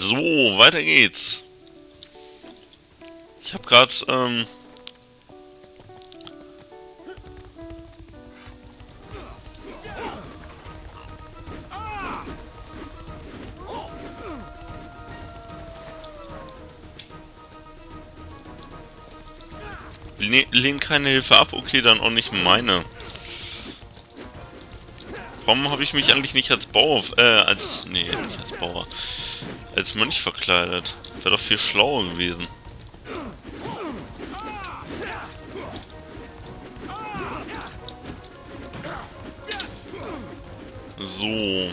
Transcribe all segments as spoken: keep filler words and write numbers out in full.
So, weiter geht's. Ich habe gerade ähm, le lehn keine Hilfe ab. Okay, dann auch nicht meine. Warum habe ich mich eigentlich nicht als Bauer, äh, als, nee, nicht als Bauer, als Mönch verkleidet? Wäre doch viel schlauer gewesen. So.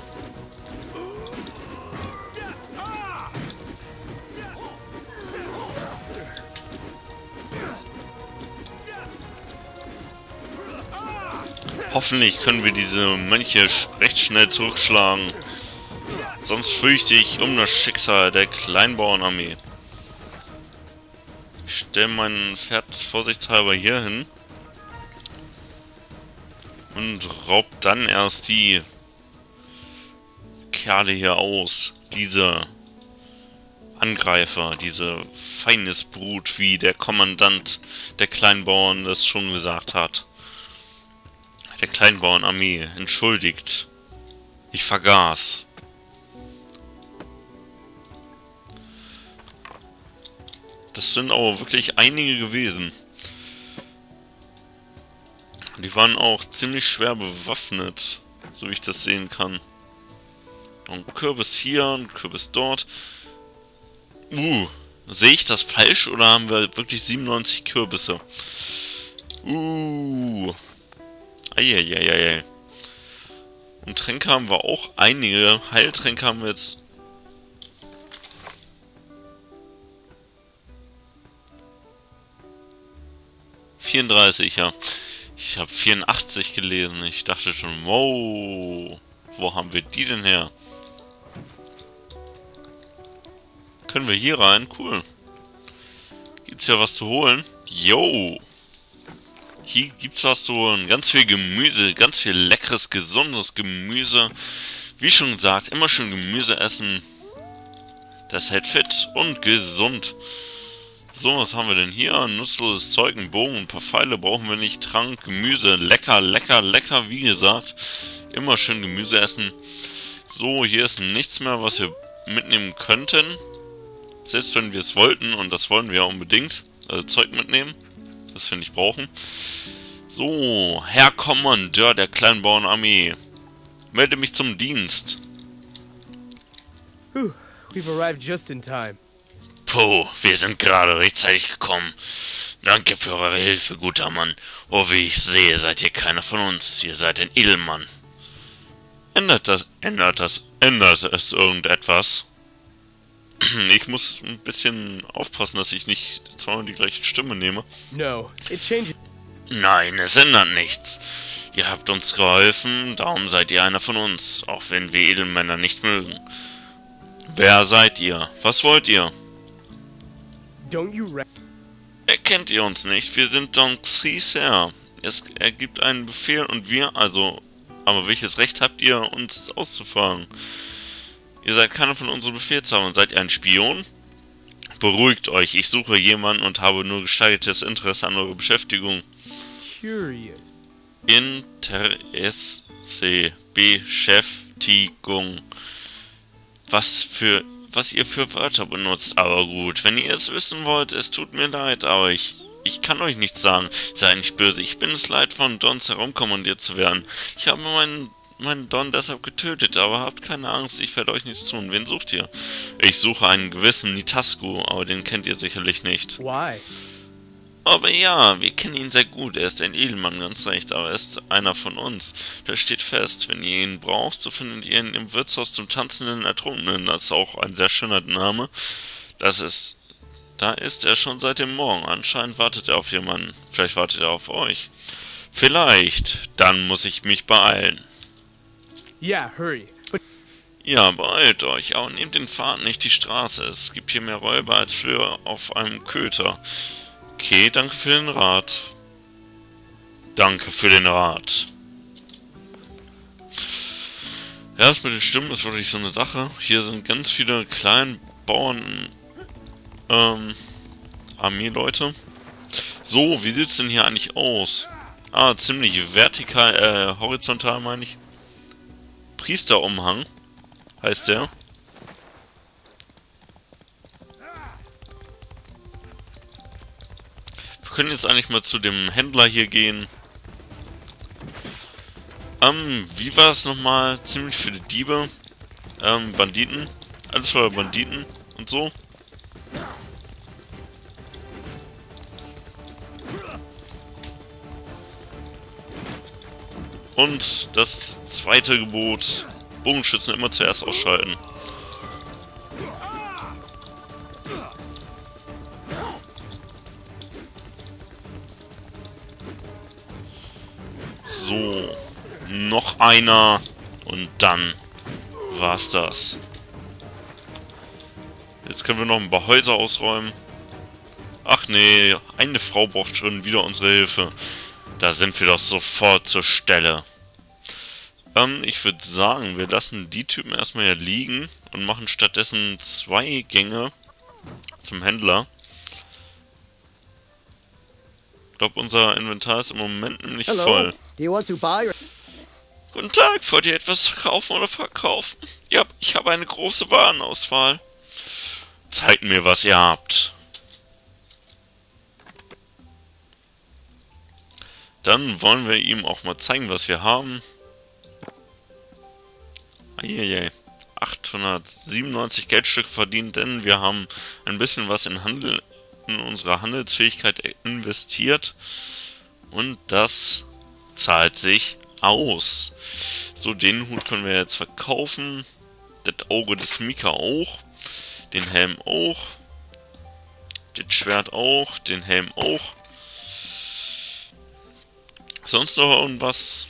Hoffentlich können wir diese Mönche recht schnell zurückschlagen. Sonst fürchte ich um das Schicksal der Kleinbauernarmee. Ich stelle mein Pferd vorsichtshalber hier hin. Und raub dann erst die Kerle hier aus. Diese Angreifer, diese Feindesbrut, wie der Kommandant der Kleinbauern das schon gesagt hat. Der Kleinbauernarmee, entschuldigt. Ich vergaß. Das sind aber wirklich einige gewesen. Die waren auch ziemlich schwer bewaffnet, so wie ich das sehen kann. Ein Kürbis hier, ein Kürbis dort. Uh, sehe ich das falsch oder haben wir wirklich siebenundneunzig Kürbisse? Uh. Eieieiei. Und Tränke haben wir auch einige. Heiltränke haben wir jetzt. vierunddreißig, ja. Ich habe vierundachtzig gelesen. Ich dachte schon, wow. Wo haben wir die denn her? Können wir hier rein? Cool. Gibt's ja was zu holen? Yo. Hier gibt's was zu holen. Ganz viel Gemüse. Ganz viel leckeres, gesundes Gemüse. Wie schon gesagt, immer schön Gemüse essen. Das hält fit und gesund. So, was haben wir denn hier? Nutzloses Zeug, ein Bogen, ein paar Pfeile brauchen wir nicht. Trank, Gemüse, lecker, lecker, lecker. Wie gesagt, immer schön Gemüse essen. So, hier ist nichts mehr, was wir mitnehmen könnten. Selbst wenn wir es wollten, und das wollen wir ja unbedingt. Also Zeug mitnehmen. Das finde ich brauchen. So, Herr Kommandeur der Kleinbauernarmee. Melde mich zum Dienst. Whew, we've arrived just in time. Puh, wir sind gerade rechtzeitig gekommen. Danke für eure Hilfe, guter Mann. Oh, wie ich sehe, seid ihr keiner von uns. Ihr seid ein Edelmann. Ändert das, ändert das, ändert es irgendetwas? Ich muss ein bisschen aufpassen, dass ich nicht zweimal die gleiche Stimme nehme. No, it changes. Nein, es ändert nichts. Ihr habt uns geholfen, darum seid ihr einer von uns, auch wenn wir Edelmänner nicht mögen. Wer seid ihr? Was wollt ihr? Don't you re Erkennt ihr uns nicht? Wir sind Don Caesar. Es ergibt einen Befehl und wir, also, aber welches Recht habt ihr, uns auszufahren? Ihr seid keiner von unseren Befehlshabern. Seid ihr ein Spion? Beruhigt euch, ich suche jemanden und habe nur gesteigertes Interesse an eurer Beschäftigung. Curious. Interesse, Beschäftigung. Was für, was ihr für Wörter benutzt, aber gut. Wenn ihr es wissen wollt, es tut mir leid, aber ich, ich kann euch nichts sagen. Seid nicht böse, ich bin es leid, von Dons herumkommandiert zu werden. Ich habe meinen meinen Don deshalb getötet, aber habt keine Angst, ich werde euch nichts tun. Wen sucht ihr? Ich suche einen gewissen Nitasku, aber den kennt ihr sicherlich nicht. Why? Aber ja, wir kennen ihn sehr gut. Er ist ein Edelmann, ganz recht, aber er ist einer von uns. Das steht fest. Wenn ihr ihn braucht, so findet ihr ihn im Wirtshaus zum tanzenden Ertrunkenen. Das ist auch ein sehr schöner Name. Das ist... Da ist er schon seit dem Morgen. Anscheinend wartet er auf jemanden. Vielleicht wartet er auf euch. Vielleicht. Dann muss ich mich beeilen. Yeah, hurry. But Ja, beeilt euch, aber nehmt den Pfad nicht die Straße. Es gibt hier mehr Räuber als früher auf einem Köter. Okay, danke für den Rat. Danke für den Rat. Ja, das mit den Stimmen ist wirklich so eine Sache. Hier sind ganz viele Klein Bauern... Ähm... Armeeleute. So, wie sieht's denn hier eigentlich aus? Ah, ziemlich vertikal, äh, horizontal meine ich. Priesterumhang heißt der. Wir können jetzt eigentlich mal zu dem Händler hier gehen. Ähm, wie war das nochmal? Ziemlich viele Diebe. Ähm, Banditen. Alles voller Banditen und so. Und das zweite Gebot, Bogenschützen immer zuerst ausschalten. So, noch einer und dann war's das. Jetzt können wir noch ein paar Häuser ausräumen. Ach nee, eine Frau braucht schon wieder unsere Hilfe. Da sind wir doch sofort zur Stelle. Ähm, ich würde sagen, wir lassen die Typen erstmal hier liegen und machen stattdessen zwei Gänge zum Händler. Ich glaube, unser Inventar ist im Moment nämlich Hello. voll. Do you want to buy or... Guten Tag, wollt ihr etwas kaufen oder verkaufen? Ja, ich habe eine große Warenauswahl. Zeigt mir, was ihr habt. Dann wollen wir ihm auch mal zeigen, was wir haben. Eieiei. achthundertsiebenundneunzig Geldstücke verdient, denn wir haben ein bisschen was in Handel, in unsere Handelsfähigkeit investiert. Und das zahlt sich aus. So, den Hut können wir jetzt verkaufen. Das Auge des Mika auch. Den Helm auch. Das Schwert auch. Den Helm auch. Sonst noch irgendwas?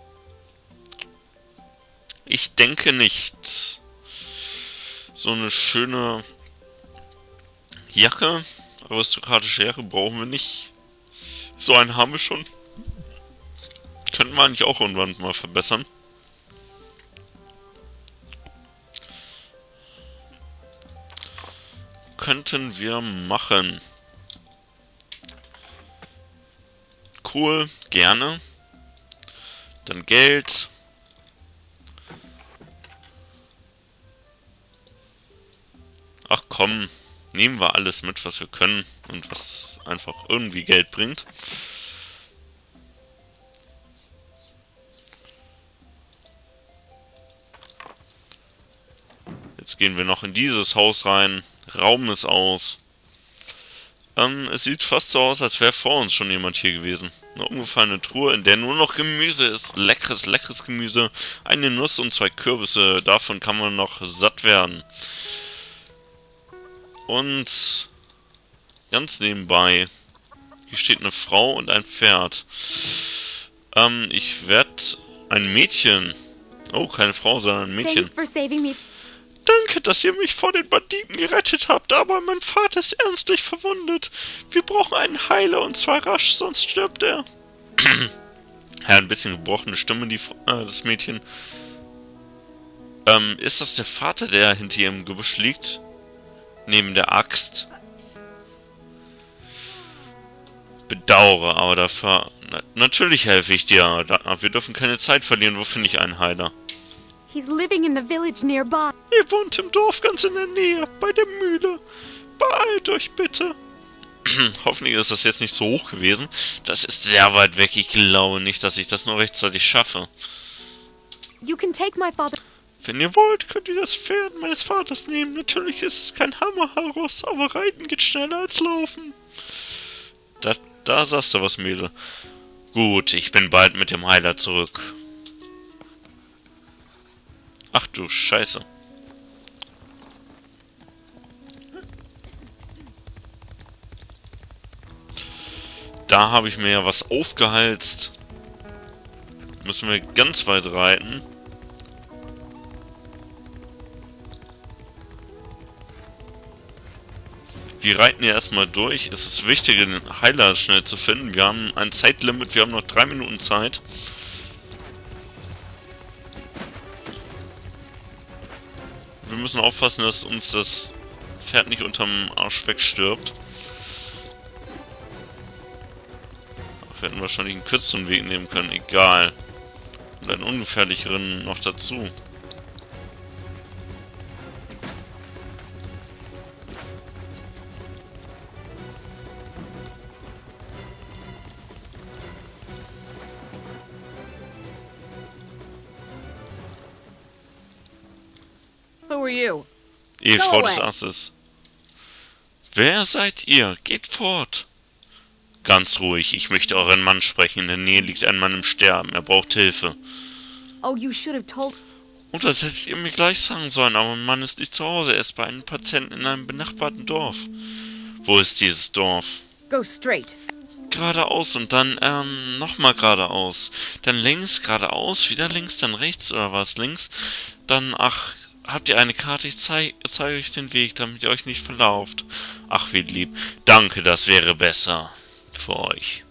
Ich denke nicht. So eine schöne Jacke, aristokratische Jacke brauchen wir nicht. So einen haben wir schon. Könnten wir eigentlich auch irgendwann mal verbessern. Könnten wir machen. Cool, gerne. Dann Geld. Ach komm, nehmen wir alles mit, was wir können und was einfach irgendwie Geld bringt. Jetzt gehen wir noch in dieses Haus rein. Raum ist aus. Ähm, es sieht fast so aus, als wäre vor uns schon jemand hier gewesen. Eine umgefallene Truhe, in der nur noch Gemüse ist. Leckeres, leckeres Gemüse. Eine Nuss und zwei Kürbisse. Davon kann man noch satt werden. Und ganz nebenbei, hier steht eine Frau und ein Pferd. Ähm, ich werde ein Mädchen. Oh, keine Frau, sondern ein Mädchen. Thanks for saving me. Danke, dass ihr mich vor den Banditen gerettet habt, aber mein Vater ist ernstlich verwundet. Wir brauchen einen Heiler und zwar rasch, sonst stirbt er. Ja, ein bisschen gebrochene Stimme, die, äh, das Mädchen. Ähm, ist das der Vater, der hinter ihr im Gebüsch liegt? Neben der Axt. Bedauere, aber dafür... Na, natürlich helfe ich dir. Da, wir dürfen keine Zeit verlieren. Wo finde ich einen Heiler? He's living in the village nearby. Ihr wohnt im Dorf ganz in der Nähe, bei der Mühle. Beeilt euch bitte. Hoffentlich ist das jetzt nicht so hoch gewesen. Das ist sehr weit weg. Ich glaube nicht, dass ich das nur rechtzeitig schaffe. You can take my father. Wenn ihr wollt, könnt ihr das Pferd meines Vaters nehmen. Natürlich ist es kein Hammerhaarross, aber Reiten geht schneller als Laufen. Da, da sagst du was, Mädel. Gut, ich bin bald mit dem Heiler zurück. Ach du Scheiße. Da habe ich mir ja was aufgehalst. Müssen wir ganz weit reiten. Wir reiten hier erstmal durch. Es ist wichtig, den Heiler schnell zu finden. Wir haben ein Zeitlimit. Wir haben noch drei Minuten Zeit. Wir müssen aufpassen, dass uns das Pferd nicht unterm Arsch wegstirbt. Wir hätten wahrscheinlich einen kürzeren Weg nehmen können, egal. Und einen ungefährlicheren noch dazu. Who are you? Ehefrau Go des away. Asses. Wer seid ihr? Geht fort! Ganz ruhig, ich möchte euren Mann sprechen. In der Nähe liegt ein Mann im Sterben. Er braucht Hilfe. Oh, you should have told... Oh, das hättet ihr mir gleich sagen sollen, aber mein Mann ist nicht zu Hause. Er ist bei einem Patienten in einem benachbarten Dorf. Wo ist dieses Dorf? Go straight. Geradeaus und dann, ähm, nochmal geradeaus. Dann links, geradeaus, wieder links, dann rechts oder was? Links. Dann, ach, habt ihr eine Karte? Ich zeige zeig euch den Weg, damit ihr euch nicht verlauft. Ach, wie lieb. Danke, das wäre besser. Für euch.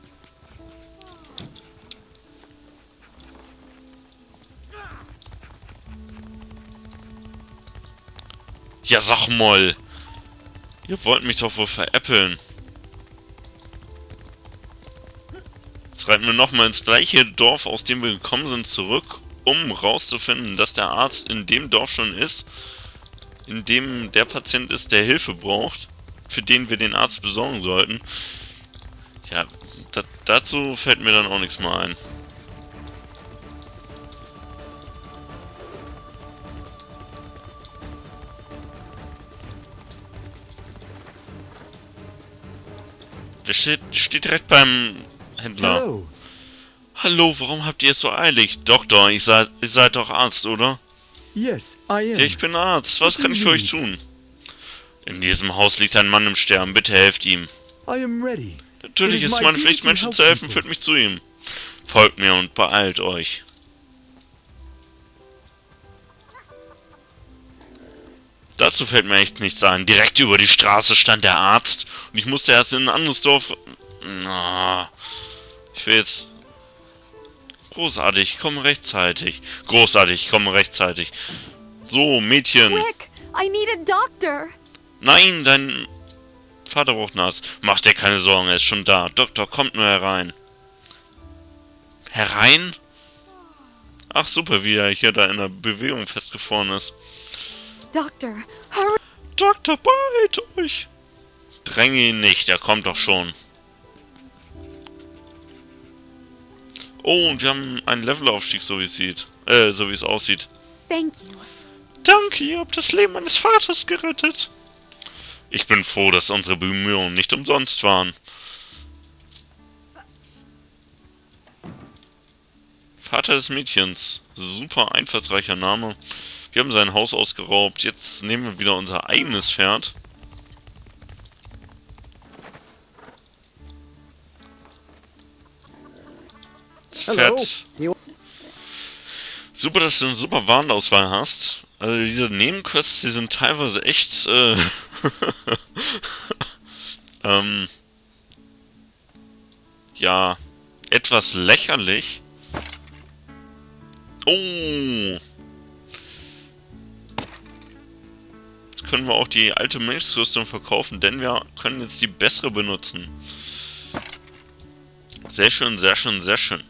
Ja, sag mal. Ihr wollt mich doch wohl veräppeln. Jetzt reiten wir nochmal ins gleiche Dorf, aus dem wir gekommen sind, zurück, um rauszufinden, dass der Arzt in dem Dorf schon ist, in dem der Patient ist, der Hilfe braucht, für den wir den Arzt besorgen sollten. Ja, da, dazu fällt mir dann auch nichts mehr ein. Der steht, steht direkt beim Händler. Hello. Hallo, warum habt ihr es so eilig? Doktor, ich seid, ihr seid doch Arzt, oder? Yes, I am. Ja, ich bin Arzt. Was kann ich für euch tun? In diesem Haus liegt ein Mann im Sterben. Bitte helft ihm. I am ready. Natürlich It is ist es my meine duty Pflicht, to Menschen help zu helfen. people. Führt mich zu ihm. Folgt mir und beeilt euch. Dazu fällt mir echt nichts ein. Direkt über die Straße stand der Arzt. Und ich musste erst in ein anderes Dorf... Na, ich will jetzt... Großartig, ich komme rechtzeitig. Großartig, ich komme rechtzeitig. So, Mädchen. Quick! I need a doctor! Nein, dein Vater braucht nass. Mach dir keine Sorgen, er ist schon da. Doktor, kommt nur herein. Herein? Ach, super, wie er hier da in der Bewegung festgefroren ist. Doctor, hurry! Doktor, beeilt euch! Dränge ihn nicht, er kommt doch schon. Oh, und wir haben einen Levelaufstieg, so wie es sieht. Äh, so wie es aussieht. Thank you. Danke, ihr habt das Leben meines Vaters gerettet. Ich bin froh, dass unsere Bemühungen nicht umsonst waren. Vater des Mädchens. Super einfallsreicher Name. Wir haben sein Haus ausgeraubt. Jetzt nehmen wir wieder unser eigenes Pferd. Das Pferd. Super, dass du eine super Warenauswahl hast. Also diese Nebenquests, die sind teilweise echt äh, ähm, ja, etwas lächerlich. Oh! Jetzt können wir auch die alte Milchsrüstung verkaufen, denn wir können jetzt die bessere benutzen. Sehr schön, sehr schön, sehr schön.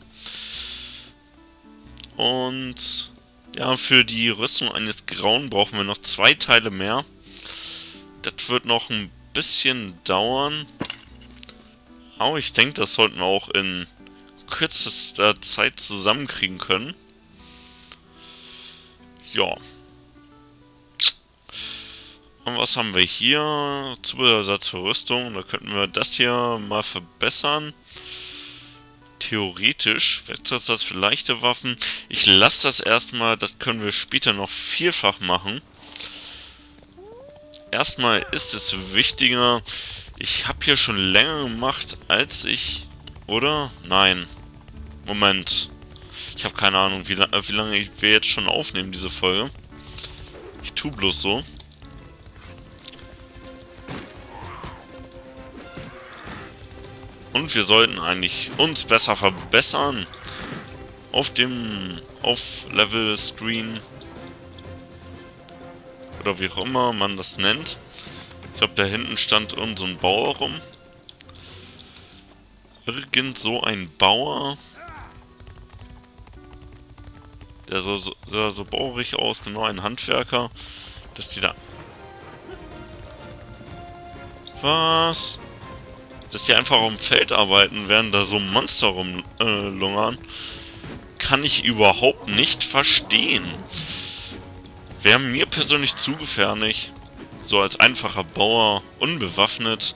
Und ja, für die Rüstung eines Grauen brauchen wir noch zwei Teile mehr. Das wird noch ein bisschen dauern. Aber ich denke, das sollten wir auch in kürzester Zeit zusammenkriegen können. Ja. Und was haben wir hier? Zubehörersatz für Rüstung. Da könnten wir das hier mal verbessern. Theoretisch. Werkzeugsatz für leichte Waffen. Ich lasse das erstmal. Das können wir später noch vielfach machen. Erstmal ist es wichtiger. Ich habe hier schon länger gemacht, als ich... Oder? Nein. Moment. Ich habe keine Ahnung, wie, wie lange wir jetzt schon aufnehmen, diese Folge. Ich tue bloß so. Und wir sollten eigentlich uns besser verbessern. Auf dem Auf-Level-Screen. Oder wie auch immer man das nennt. Ich glaube, da hinten stand irgend so ein Bauer rum. Irgend so ein Bauer. Der sah so, sah so baurig aus, genau ein Handwerker. Dass die da... Was? Dass die einfach auf dem Feld arbeiten, während da so Monster rumlungern. Äh, kann ich überhaupt nicht verstehen. Wäre mir persönlich zu gefährlich. So als einfacher Bauer, unbewaffnet.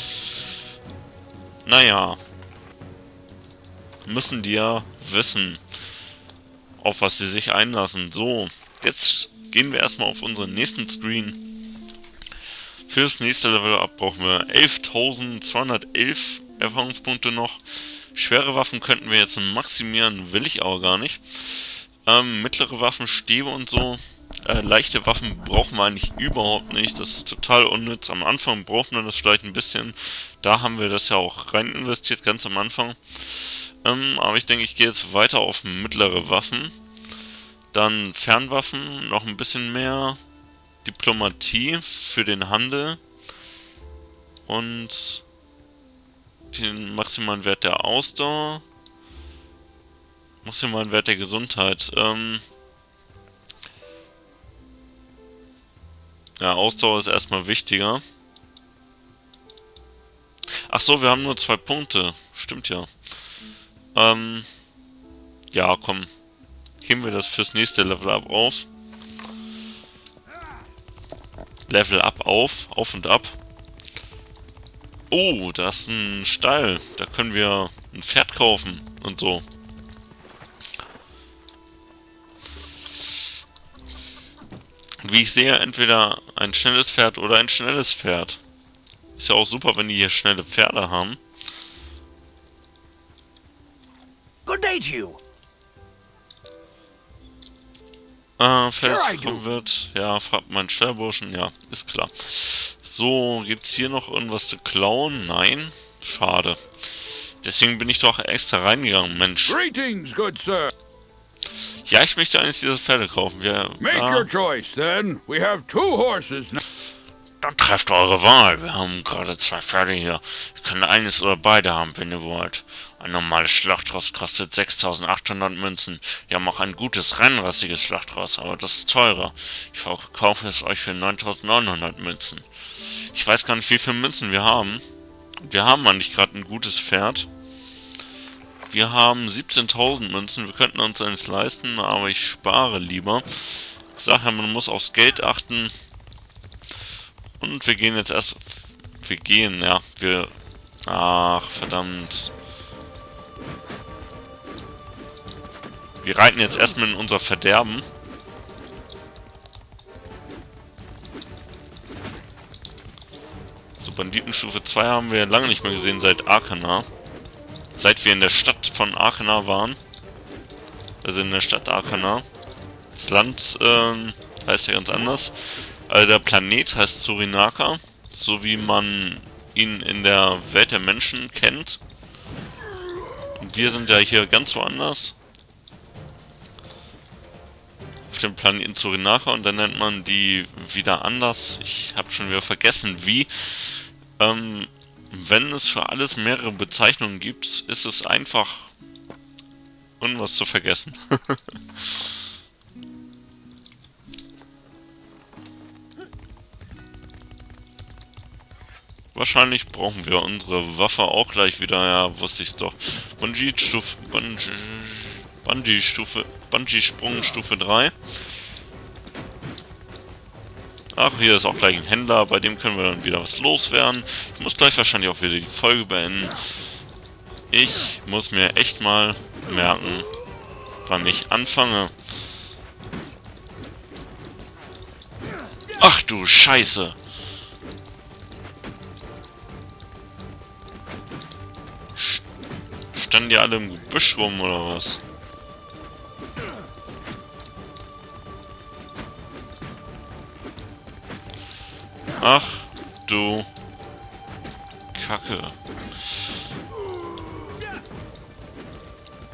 Naja. Müssen die ja wissen, auf was sie sich einlassen. So, jetzt gehen wir erstmal auf unseren nächsten Screen. Fürs nächste Level up brauchen wir elftausendzweihundertelf Erfahrungspunkte noch. Schwere Waffen könnten wir jetzt maximieren, will ich aber gar nicht. Ähm, mittlere Waffen, Stäbe und so. Äh, leichte Waffen brauchen wir eigentlich überhaupt nicht. Das ist total unnütz. Am Anfang braucht man das vielleicht ein bisschen. Da haben wir das ja auch rein investiert, ganz am Anfang. Ähm, aber ich denke, ich gehe jetzt weiter auf mittlere Waffen. Dann Fernwaffen, noch ein bisschen mehr. Diplomatie für den Handel. Und den maximalen Wert der Ausdauer. Maximalen Wert der Gesundheit. Ähm ja, Ausdauer ist erstmal wichtiger. Ach so, wir haben nur zwei Punkte. Stimmt ja. Ähm ja, komm. Heben wir das fürs nächste Level up auf. Level up auf. Auf und ab. Oh, da ist ein Stall. Da können wir ein Pferd kaufen und so. Wie ich sehe, entweder ein schnelles Pferd oder ein schnelles Pferd. Ist ja auch super, wenn die hier schnelle Pferde haben. Good day to you. Ah, festgekommen wird. Ja, fragt mein Stallburschen. Ja, ist klar. So, gibt's hier noch irgendwas zu klauen? Nein. Schade. Deswegen bin ich doch extra reingegangen, Mensch. Greetings, good sir. Ja, ich möchte eines dieser Pferde kaufen. Wir, Make ja, your choice, then. We have two horses now. dann trefft eure Wahl. Wir haben gerade zwei Pferde hier. Wir können eines oder beide haben, wenn ihr wollt. Ein normales Schlachtross kostet sechstausendachthundert Münzen. Wir haben auch ein gutes, reinrassiges Schlachtross, aber das ist teurer. Ich verkaufe es euch für neuntausendneunhundert Münzen. Ich weiß gar nicht, wie viele Münzen wir haben. Wir haben eigentlich gerade ein gutes Pferd. Wir haben siebzehntausend Münzen. Wir könnten uns eins leisten, aber ich spare lieber. Ich sage ja, man muss aufs Geld achten. Und wir gehen jetzt erst... Wir gehen, ja. Wir... Ach, verdammt. Wir reiten jetzt erstmal in unser Verderben. So, Banditenstufe zwei haben wir lange nicht mehr gesehen seit Arkana. Seit wir in der Stadt von Arkana waren. Also in der Stadt Arkana. Das Land ähm, heißt ja ganz anders. Also der Planet heißt Surinaka. So wie man ihn in der Welt der Menschen kennt. Und wir sind ja hier ganz woanders. Auf dem Planeten Surinaka. Und dann nennt man die wieder anders. Ich habe schon wieder vergessen, wie. Ähm... Wenn es für alles mehrere Bezeichnungen gibt, ist es einfach irgendwas zu vergessen. Wahrscheinlich brauchen wir unsere Waffe auch gleich wieder. Ja, wusste ich's doch. Bungee-Stufe... Bungee-Stufe... Bungee-Sprung Stufe drei. Ach, hier ist auch gleich ein Händler, bei dem können wir dann wieder was loswerden. Ich muss gleich wahrscheinlich auch wieder die Folge beenden. Ich muss mir echt mal merken, wann ich anfange. Ach du Scheiße! Standen die alle im Gebüsch rum oder was? Ach du Kacke.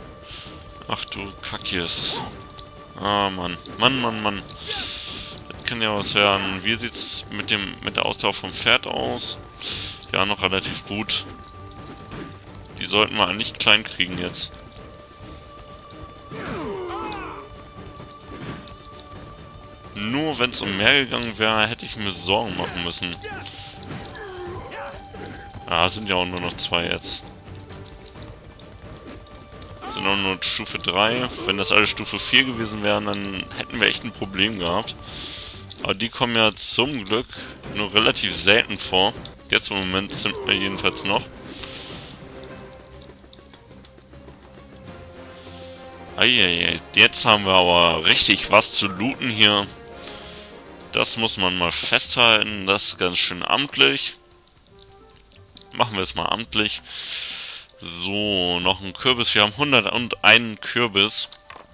Ach du Kackjes. Ah, Mann. Mann, Mann, Mann. Das kann ja was werden. Wie sieht's mit dem mit der Ausdauer vom Pferd aus? Ja, noch relativ gut. Die sollten wir eigentlich klein kriegen jetzt. Nur wenn es um mehr gegangen wäre, hätte ich mir Sorgen machen müssen. Ah, sind ja auch nur noch zwei jetzt. Sind auch nur Stufe drei. Wenn das alle Stufe vier gewesen wären, dann hätten wir echt ein Problem gehabt. Aber die kommen ja zum Glück nur relativ selten vor. Jetzt im Moment sind wir jedenfalls noch. Eieiei, jetzt haben wir aber richtig was zu looten hier. Das muss man mal festhalten. Das ist ganz schön amtlich. Machen wir es mal amtlich. So, noch ein Kürbis. Wir haben hunderteins Kürbis.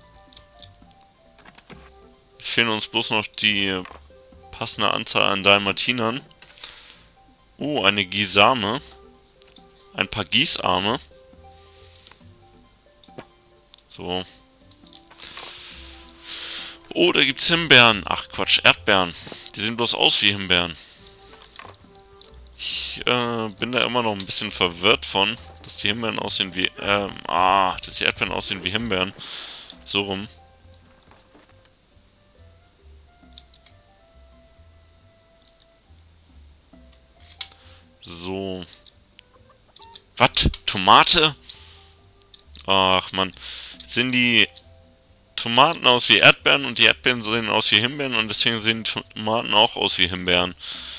Es fehlen uns bloß noch die passende Anzahl an Dalmatinern. Oh, eine Gisame. Ein paar Gießarme. So. Oh, da gibt's Himbeeren. Ach Quatsch, Erdbeeren. Die sehen bloß aus wie Himbeeren. Ich äh, bin da immer noch ein bisschen verwirrt von, dass die Himbeeren aussehen wie... Ähm, ah, dass die Erdbeeren aussehen wie Himbeeren. So rum. So. Was? Tomate? Ach man. Jetzt sehen die Tomaten aus wie Erdbeeren und die Erdbeeren sehen aus wie Himbeeren und deswegen sehen die Tomaten auch aus wie Himbeeren.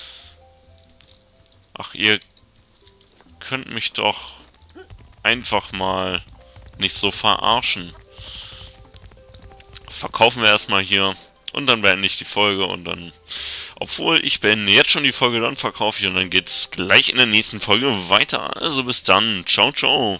Ach, ihr könnt mich doch einfach mal nicht so verarschen. Verkaufen wir erstmal hier und dann beende ich die Folge und dann... Obwohl, ich beende jetzt schon die Folge, dann verkaufe ich und dann geht's gleich in der nächsten Folge weiter. Also bis dann. Ciao, ciao.